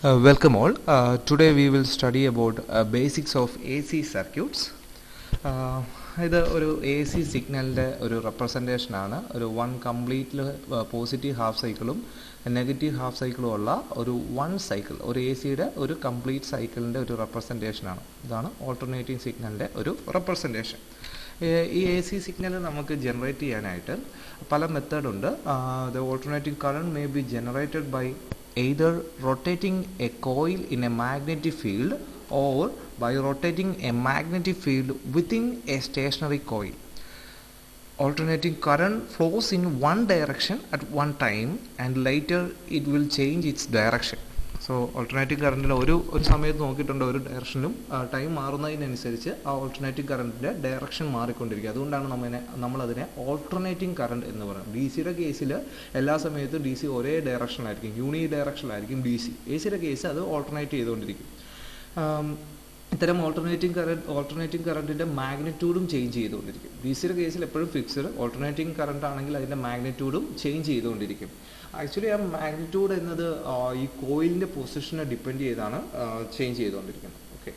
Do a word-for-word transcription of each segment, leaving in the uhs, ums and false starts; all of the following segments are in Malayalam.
Uh, welcome all. Uh, today we will study about uh, basics of A C circuits. Uh, ഇത് ഒരു എ സി സിഗ്നലിൻ്റെ ഒരു റെപ്രസെൻറ്റേഷൻ ആണ്. ഒരു വൺ കംപ്ലീറ്റ് പോസിറ്റീവ് ഹാഫ് സൈക്കിളും നെഗറ്റീവ് ഹാഫ് സൈക്കിളും ഉള്ള ഒരു വൺ സൈക്കിൾ, ഒരു എ സിയുടെ ഒരു കംപ്ലീറ്റ് സൈക്കിളിൻ്റെ ഒരു റെപ്രസെൻറ്റേഷൻ ആണ്. ഇതാണ് ഓൾട്ടർനേറ്റിംഗ് സിഗ്നലിൻ്റെ ഒരു റെപ്രസെൻറ്റേഷൻ. ഈ എ സി സിഗ്നൽ നമുക്ക് ജനറേറ്റ് ചെയ്യാനായിട്ട് പല മെത്തേഡുണ്ട്. The alternating current may be generated by either rotating a coil in a magnetic field or by rotating a magnetic field within a stationary coil. Alternating current flows in one direction at one time and later it will change its direction. So alternative കറണ്ടിൽ ഒരു ഒരു സമയത്ത് നോക്കിയിട്ടുണ്ട്, ഒരു ഡയറക്ഷനിലും ടൈം മാറുന്നതിനനുസരിച്ച് ആ ഓൾട്ടർനേറ്റീവ് കറണ്ടിൻ്റെ ഡയറക്ഷൻ മാറിക്കൊണ്ടിരിക്കുക. അതുകൊണ്ടാണ് നമ്മനെ നമ്മളതിനെ ഓൾട്ടർനേറ്റിംഗ് കറണ്ട് എന്ന് പറയുന്നത്. ഡി സിയുടെ കേസിൽ എല്ലാ സമയത്തും ഡി സി ഒരേ ഡയറക്ഷനിലായിരിക്കും, യൂണി ഡയറക്ഷനിലായിരിക്കും ഡി സി. എ സിയുടെ കേസ് അത് ഓൾട്ടർനേറ്റ് ചെയ്തുകൊണ്ടിരിക്കും. ഇത്തരം ഓൾട്ടർനേറ്റിംഗ് കറണ്ട് ഓൾട്ടർനേറ്റിംഗ് കറണ്ടിൻ്റെ മാഗ്നിറ്റ്യൂഡും ചേഞ്ച് ചെയ്തുകൊണ്ടിരിക്കും. ഡി സിയുടെ കേസിൽ എപ്പോഴും ഫിക്സ്ഡ്, ഓൾട്ടർനേറ്റിംഗ് കറണ്ട് ആണെങ്കിൽ അതിൻ്റെ മാഗ്നിറ്റ്യൂഡും ചേഞ്ച് ചെയ്തുകൊണ്ടിരിക്കും. ആക്ച്വലി ആ മാഗ്നിറ്റ്യൂഡ് എന്നത് ഈ കോയിലിൻ്റെ പൊസിഷനെ ഡിപ്പെൻഡ് ചെയ്താണ് ചേഞ്ച് ചെയ്തുകൊണ്ടിരിക്കുന്നത്. ഓക്കെ,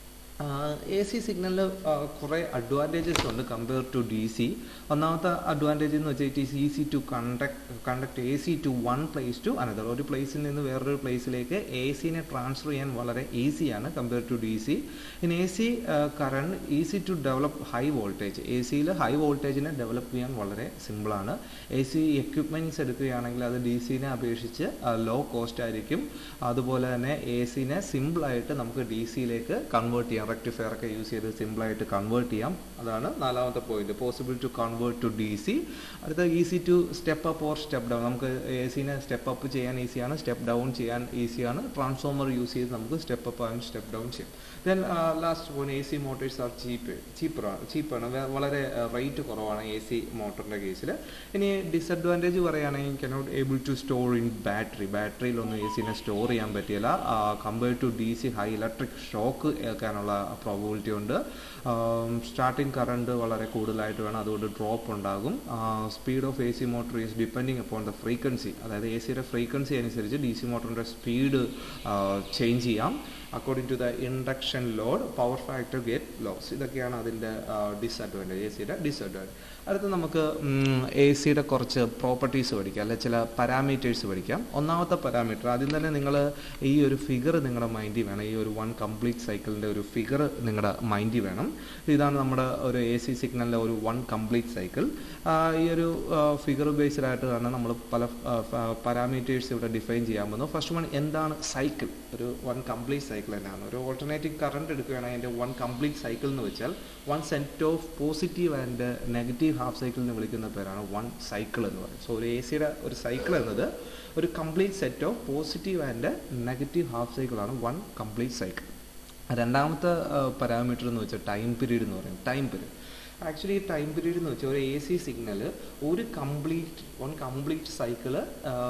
എ സി സിഗ്നലിൽ കുറേ അഡ്വാൻറ്റേജസ് ഉണ്ട് കമ്പയർ ടു ഡി സി. ഒന്നാമത്തെ അഡ്വാൻറ്റേജ് എന്ന് വെച്ചാൽ it is easy to conduct conduct A C to one place to another. ഒരു പ്ലേസിൽ നിന്ന് വേറൊരു പ്ലേസിലേക്ക് എ സിനെ ട്രാൻസ്ഫർ ചെയ്യാൻ വളരെ ഈസിയാണ് compare to D C. In A C current easy to develop high voltage. A സിയിൽ ഹൈ വോൾട്ടേജിനെ ഡെവലപ്പ് ചെയ്യാൻ വളരെ സിമ്പിളാണ്. എ സി എക്യുപ്മെൻറ്റ്സ് എടുക്കുകയാണെങ്കിൽ അത് ഡി സിനെ അപേക്ഷിച്ച് ലോ കോസ്റ്റ് ആയിരിക്കും. അതുപോലെ തന്നെ എ സിനെ സിമ്പിളായിട്ട് നമുക്ക് ഡി സിയിലേക്ക് കൺവേർട്ട് ചെയ്യാം. റെക്ടിഫയർ ഒക്കെ യൂസ് ചെയ്ത് സിമ്പിളായിട്ട് കൺവേർട്ട് ചെയ്യാം. അതാണ് നാലാമത്തെ point, possible to convert to D C. അടുത്ത easy to step up or step down. നമുക്ക് എ സിനെ സ്റ്റെപ്പ് അപ്പ് ചെയ്യാൻ ഈസിയാണ്, സ്റ്റെപ്പ് ഡൗൺ ചെയ്യാൻ ഈസിയാണ്. ട്രാൻസ്ഫോമർ യൂസ് ചെയ്ത് നമുക്ക് step up and step down ചെയ്യാം. Then last point, A C motors are cheap ചീപ്പറാണ് ചീപ്പാണ് വളരെ റേറ്റ് കുറവാണ് എ സി മോട്ടറിൻ്റെ കേസിൽ. ഇനി ഡിസഡ്വാൻറ്റേജ് പറയുകയാണെങ്കിൽ cannot able to store in battery. ബാറ്ററിയിലൊന്നും എ സിനെ സ്റ്റോർ ചെയ്യാൻ പറ്റില്ല. Compare to D C high electric shock ഏൽക്കാനുള്ള പ്രോബിലിറ്റി ഉണ്ട്. സ്റ്റാർട്ടിങ് കറണ്ട് വളരെ കൂടുതലായിട്ട് വേണം, അതുകൊണ്ട് ഡ്രോപ്പ് ഉണ്ടാകും. Speed of A C motor is depending upon the frequency. അതായത് എ സിയുടെ ഫ്രീക്വൻസി അനുസരിച്ച് ഡി സി മോട്ടറിൻ്റെ സ്പീഡ് ചേഞ്ച് ചെയ്യാം. According to the induction load power factor get loss. ഇതൊക്കെയാണ് അതിൻ്റെ ഡിസഡ്വാൻറ്റേജ്, എ സിയുടെ ഡിസഡ്വാൻറ്റേജ്. അടുത്ത് നമുക്ക് എ സിയുടെ കുറച്ച് പ്രോപ്പർട്ടീസ് പഠിക്കാം, അല്ലെ ചില പാരാമീറ്റേഴ്സ് പഠിക്കാം. ഒന്നാമത്തെ പാരാമീറ്റർ, ആദ്യം തന്നെ നിങ്ങൾ ഈ ഒരു ഫിഗർ നിങ്ങളുടെ മൈൻഡിൽ വേണം. ഈ ഒരു വൺ കംപ്ലീറ്റ് സൈക്കിളിൻ്റെ ഒരു ഫിഗർ നിങ്ങളുടെ മൈൻഡിൽ വേണം. ഇതാണ് നമ്മുടെ ഒരു എ സി സിഗ്നലിൻ്റെ ഒരു വൺ കംപ്ലീറ്റ് സൈക്കിൾ. ഈ ഒരു ഫിഗർ ബേസ്ഡ് ആയിട്ട് തന്നെ നമ്മൾ പല പാരാമീറ്റേഴ്സ് ഇവിടെ ഡിഫൈൻ ചെയ്യാൻ പോകുന്നു. ഫസ്റ്റ് വൺ, എന്താണ് സൈക്കിൾ? ഒരു വൺ കംപ്ലീറ്റ് സൈക്കിൾ തന്നെയാണ്. ഒരു ഓൾട്ടർനേറ്റീവ് കറണ്ട് എടുക്കുകയാണെങ്കിൽ അതിൻ്റെ വൺ കംപ്ലീറ്റ് സൈക്കിൾ എന്ന് വെച്ചാൽ one set of positive and negative half സൈക്കിളിന് വിളിക്കുന്ന പേരാണ് വൺ സൈക്കിൾ എന്ന് പറയും. സോ ഒരു എ സിയുടെ ഒരു സൈക്കിൾ എന്നത് ഒരു complete set of positive and negative half സൈക്കിളാണ് വൺ കംപ്ലീറ്റ് സൈക്കിൾ. രണ്ടാമത്തെ പാരാമീറ്റർ എന്ന് വെച്ചാൽ ടൈം പീരീഡ് എന്ന് പറയും. Time period actually time period എന്ന് വെച്ചാൽ ഒരു എ സി സിഗ്നൽ ഒരു complete one complete cycle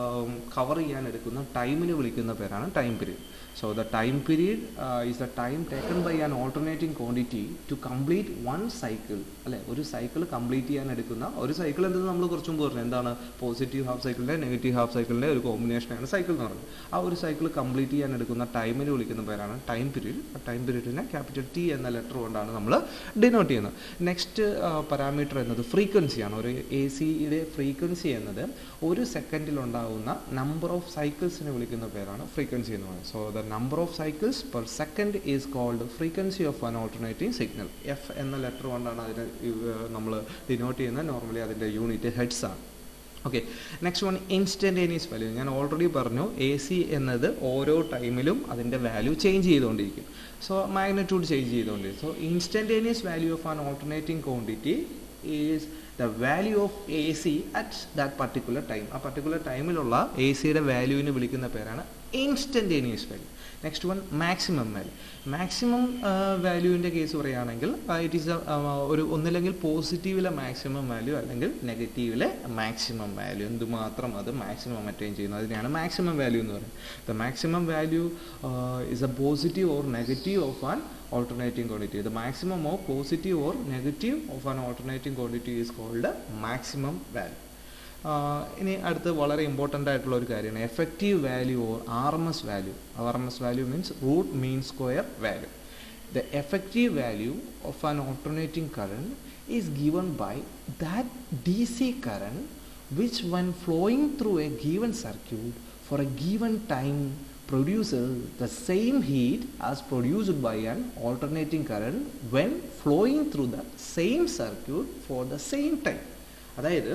cover ചെയ്യാൻ എടുക്കുന്ന ടൈമിന് വിളിക്കുന്ന പേരാണ് time period. So the time period uh, is the time taken by an alternating quantity to complete one cycle. അല്ലെ, ഒരു സൈക്കിൾ കംപ്ലീറ്റ് ചെയ്യാൻ എടുക്കുന്ന ഒരു സൈക്കിൾ എന്തെന്ന് നമ്മൾ കുറച്ചും പറഞ്ഞു. എന്താണ്? പോസിറ്റീവ് ഹാഫ് സൈക്കിളിൻ്റെ നെഗറ്റീവ് ഹാഫ് സൈക്കിളിൻ്റെ ഒരു കോമ്പിനേഷനാണ് സൈക്കിൾ എന്ന് പറയുന്നത്. ആ ഒരു സൈക്കിൾ കംപ്ലീറ്റ് ചെയ്യാൻ എടുക്കുന്ന ടൈമിന് വിളിക്കുന്ന പേരാണ് ടൈം പീരീഡ്. ആ ടൈം പീരീഡിനെ ക്യാപിറ്റൽ ടി എന്ന ലെറ്റർ കൊണ്ടാണ് നമ്മൾ ഡിനോട്ട് ചെയ്യുന്നത്. നെക്സ്റ്റ് പാരാമീറ്റർ എന്നത് ഫ്രീക്വൻസിയാണ്. ഒരു എ സിയുടെ ഫ്രീക്വൻസി എന്നത് ഒരു സെക്കൻഡിൽ ഉണ്ടാകുന്ന നമ്പർ ഓഫ് സൈക്കിൾസിനെ വിളിക്കുന്ന പേരാണ് ഫ്രീക്വൻസി എന്ന് പറയുന്നത്. So the number of cycles per second is called frequency of an alternating signal. F എന്ന ലെറ്റർ കൊണ്ടാണ് അതിനെ നമ്മൾ ഡിനോട്ട് ചെയ്യുന്നത്. നോർമലി അതിൻ്റെ യൂണിറ്റ് ഹെഡ്സ് ആണ്. Okay, next one, instantaneous value. ഞാൻ ഓൾറെഡി പറഞ്ഞു എ സി എന്നത് ഓരോ ടൈമിലും അതിൻ്റെ വാല്യൂ ചേഞ്ച് ചെയ്തുകൊണ്ടിരിക്കും. സോ മാഗ്നിറ്റ്യൂഡ് ചേഞ്ച് ചെയ്തുകൊണ്ടിരിക്കും. So instantaneous value of an alternating quantity is the value of A C at that particular time. ആ പർട്ടിക്കുലർ ടൈമിലുള്ള എ സിയുടെ വാല്യൂവിന് വിളിക്കുന്ന പേരാണ് instantaneous value. Next one, maximum value. Maximum വാല്യൂവിൻ്റെ കേസ് പറയുകയാണെങ്കിൽ ഇറ്റ് ഈസ് ഒരു ഒന്നില്ലെങ്കിൽ പോസിറ്റീവിലെ മാക്സിമം വാല്യൂ അല്ലെങ്കിൽ നെഗറ്റീവിലെ മാക്സിമം വാല്യൂ, എന്തുമാത്രം അത് മാക്സിമം അറ്റൈൻ ചെയ്യുന്നു, അതിനെയാണ് മാക്സിമം വാല്യൂ എന്ന് പറയുന്നത്. The maximum value is a positive or negative of an alternating quantity. The maximum of positive or negative of an alternating quantity is called the maximum value. ഇനി അടുത്ത് വളരെ ഇമ്പോർട്ടൻ്റ് ആയിട്ടുള്ള ഒരു കാര്യമാണ് effective value or R M S value. R M S value means root mean square value. The effective value of an alternating current is given by that D C current which, when flowing through a given circuit for a given time, produces the same heat as produced by an alternating current when flowing through the same circuit for the same time. അതായത്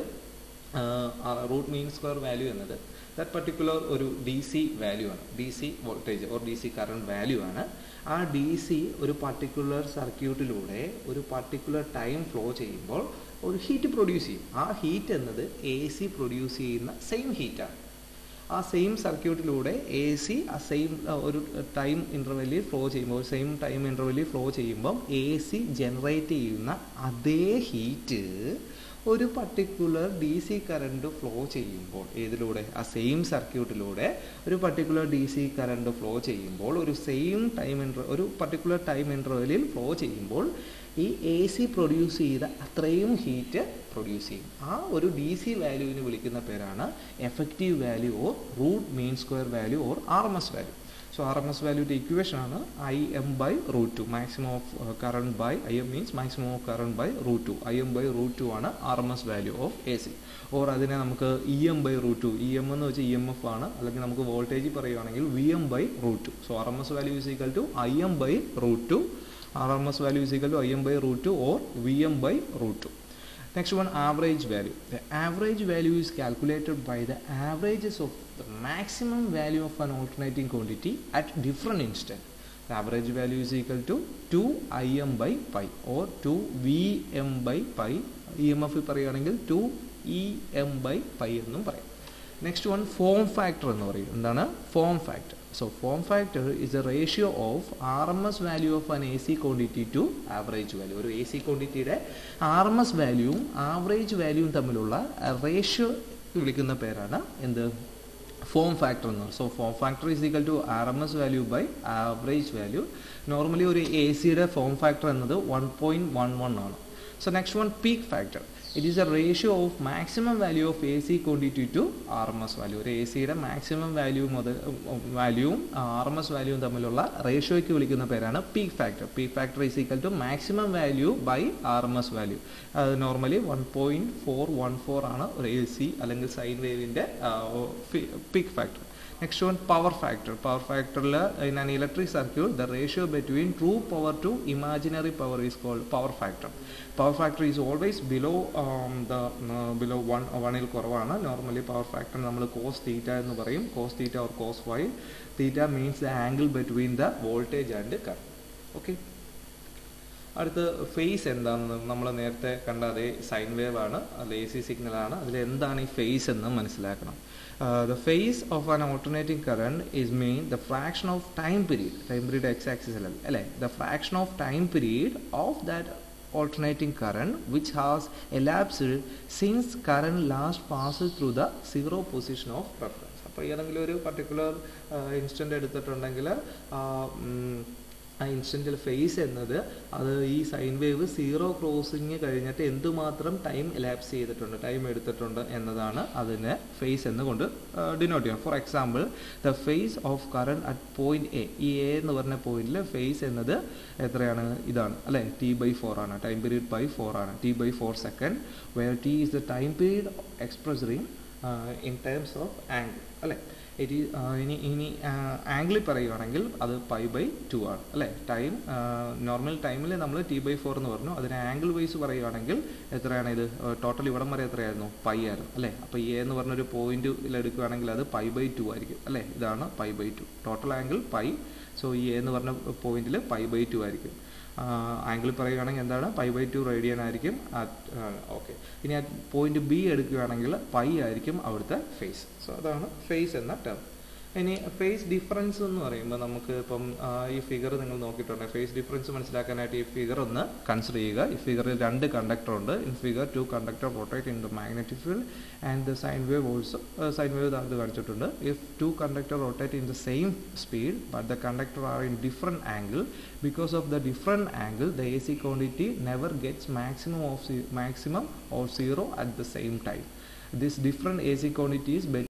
റൂട്ട് മീൻ സ്ക്വയർ വാല്യൂ എന്നത് ദാറ്റ് പർട്ടിക്കുലർ ഒരു ഡി സി വാല്യൂ ആണ്, D C voltage or D C current value ആണ്. ആ ഡി സി ഒരു പർട്ടിക്കുലർ സർക്യൂട്ടിലൂടെ ഒരു പർട്ടിക്കുലർ ടൈം ഫ്ലോ ചെയ്യുമ്പോൾ ഒരു ഹീറ്റ് പ്രൊഡ്യൂസ് ചെയ്യും. ആ ഹീറ്റ് എന്നത് എ സി പ്രൊഡ്യൂസ് ചെയ്യുന്ന സെയിം ഹീറ്റാണ്. ആ സെയിം സർക്യൂട്ടിലൂടെ എ സി ആ സെയിം ഒരു ടൈം ഇൻ്റർവെല്ലിൽ ഫ്ലോ ചെയ്യുമ്പോൾ സെയിം ടൈം ഇൻ്റർവെല്ലിൽ ഫ്ലോ ചെയ്യുമ്പം എ സി ജനറേറ്റ് ചെയ്യുന്ന അതേ ഹീറ്റ് ഒരു particular D C current flow ചെയ്യുമ്പോൾ ഏതിലൂടെ ആ സെയിം സർക്യൂട്ടിലൂടെ ഒരു particular D C current flow ചെയ്യുമ്പോൾ ഒരു സെയിം ടൈം ഇൻ്റർ ഒരു പർട്ടിക്കുലർ ടൈം ഇൻ്റർവെല്ലിൽ ഫ്ലോ ചെയ്യുമ്പോൾ ഈ എ സി പ്രൊഡ്യൂസ് ചെയ്ത അത്രയും ഹീറ്റ് പ്രൊഡ്യൂസ് ചെയ്യും. ആ ഒരു ഡി സി വാല്യൂവിന് വിളിക്കുന്ന പേരാണ് effective value or root mean square value or R M S value. So R M S വാല്യൂയുടെ ഇക്വേഷൻ ആണ് I M by root two. Maximum of current by I M means maximum of current by root two. I M by root two ആണ് R M S value of A C. Or അതിനെ നമുക്ക് E M by root two, E M എന്ന് വെച്ചാൽ ഇ എം എഫ് ആണ്, അല്ലെങ്കിൽ നമുക്ക് വോൾട്ടേജ് പറയുകയാണെങ്കിൽ V M by root two. So R M S value is equal to I M by root two. R M S value is equal to I M by root two or V M by root two. Next one, average value. The average value is calculated by the averages of the maximum value of an alternating quantity at different instant. The average value is equal to two I M by pi or two V M by pi. E M F പറയുകയാണെങ്കിൽ two E M by pi എന്നും പറയും. Next one, form factor എന്ന് പറയും. എന്താണ് form factor? So form factor is a ratio of R M S value of an A C quantity to average value. ഒരു A C ക്വാണ്ടിറ്റിയുടെ ആർ എം എസ് വാല്യൂവും ആവറേജ് വാല്യൂവും തമ്മിലുള്ള റേഷ്യോ വിളിക്കുന്ന പേരാണ് എന്ത്, ഫോം ഫാക്ടർ എന്ന് പറയും. So form factor is equal to R M S value by average value. Normally ഒരു എ സിയുടെ ഫോം ഫാക്ടർ എന്നത് വൺ പോയിൻറ്റ് വൺ വൺ ആണ്. So next one, peak factor. It is a ratio of maximum value of A C quantity to R M S value. ഒരു എ സിയുടെ മാക്സിമം വാല്യൂ മുതൽ വാല്യൂവും ആർ എം എസ് വാല്യൂവും തമ്മിലുള്ള റേഷ്യോയ്ക്ക് വിളിക്കുന്ന പേരാണ് peak factor. Peak factor is equal to maximum value by R M S value. അത് normally one point four one four ആണ് ഒരു എ സി അല്ലെങ്കിൽ സൈൻ വേവിൻ്റെ peak factor. Next one, power factor. Power factor in an electric circuit, the ratio between true power to imaginary power is called power factor. Power factor is always below um, the uh, below one one il കുറവാണ്. Normally power factor നമ്മൾ cos theta എന്ന് പറയും. Cos theta or cos phi. Theta means the angle between the voltage and current. Okay. അടുത്ത് ഫേസ് എന്താണെന്ന് നമ്മൾ നേരത്തെ കണ്ട അതേ സൈൻ വേവ് ആണ്, അത് എ സി സിഗ്നലാണ്. അതിൽ എന്താണ് ഈ ഫേസ് എന്ന് മനസ്സിലാക്കണം. The phase of an alternating current is mean the fraction of time period. Time period x axis അല്ലേ, the fraction of time period of that alternating current which has elapsed since current last passed through the zero position of reference. അപ്പോൾ ഏതെങ്കിലും ഒരു പർട്ടിക്കുലർ ഇൻസ്റ്റൻ്റ് എടുത്തിട്ടുണ്ടെങ്കിൽ ആ ഇൻസ്റ്റൻറ്റിൽ ഫേസ് എന്നത് അത് ഈ സൈൻ വേവ് സീറോ ക്രോസിങ് കഴിഞ്ഞിട്ട് എന്തുമാത്രം ടൈം എലാപ്സ് ചെയ്തിട്ടുണ്ട്, ടൈം എടുത്തിട്ടുണ്ട് എന്നതാണ് അതിനെ ഫേസ് എന്നുകൊണ്ട് ഡിനോട്ട് ചെയ്യുന്നത്. For example, the phase of current at point A. ഈ എ എന്ന് പറഞ്ഞ പോയിന്റിൽ ഫേസ് എന്നത് എത്രയാണ്, ഇതാണ് അല്ലേ, ടി ബൈ ഫോർ ആണ്. ടൈം പീരീഡ് ബൈ ഫോർ ആണ്, T by four second, where T is the time period expressed in terms of angle അല്ലേ. ഇറ്റ് ഇനി ഇനി ആംഗിളിൽ പറയുകയാണെങ്കിൽ അത് പൈ ബൈ ടു ആണ് അല്ലേ. ടൈം നോർമൽ ടൈമിൽ നമ്മൾ ടി ബൈ ഫോർ എന്ന് പറഞ്ഞു, അതിന് ആംഗിൾ വൈസ് പറയുകയാണെങ്കിൽ എത്രയാണ് ഇത്, ടോട്ടൽ ഇവിടം വരെ എത്രയായിരുന്നു, പൈ ആയിരുന്നു അല്ലേ. അപ്പോൾ എ എന്ന് പറഞ്ഞൊരു പോയിന്റിൽ എടുക്കുകയാണെങ്കിൽ അത് പൈ ബൈ ടു ആയിരിക്കും അല്ലേ. ഇതാണ് pi by two, total angle pi. So ഈ എ എന്ന് പറഞ്ഞ പോയിന്റിൽ പൈ ബൈ ടു ആയിരിക്കും. ആംഗിൾ പറയുകയാണെങ്കിൽ എന്താണ്, പൈ ബൈ ടു റേഡിയൻ ആയിരിക്കും. ഓക്കെ, ഇനി ആ പോയിന്റ് ബി എടുക്കുകയാണെങ്കിൽ പൈ ആയിരിക്കും അവിടുത്തെ ഫേസ്. സോ അതാണ് ഫേസ് എന്ന ടേം. ഇനി ഫേസ് ഡിഫറൻസ് എന്ന് പറയുമ്പോൾ നമുക്ക് ഇപ്പം ഈ ഫിഗർ നിങ്ങൾ നോക്കിയിട്ടുണ്ട്. ഫേസ് ഡിഫറൻസ് മനസ്സിലാക്കാനായിട്ട് ഈ ഫിഗർ ഒന്ന് കൺസിഡർ ചെയ്യുക. ഈ ഫിഗറിൽ രണ്ട് കണ്ടക്ടർ ഉണ്ട്. In figure two conductor rotate in the magnetic field and the sine wave also. Sine wave അത് കാണിച്ചിട്ടുണ്ട്. If two conductor rotate in the same speed but the conductor are in different angle, because of the different angle the A C quantity never gets maximum of maximum or zero at the same time. this different A C quantities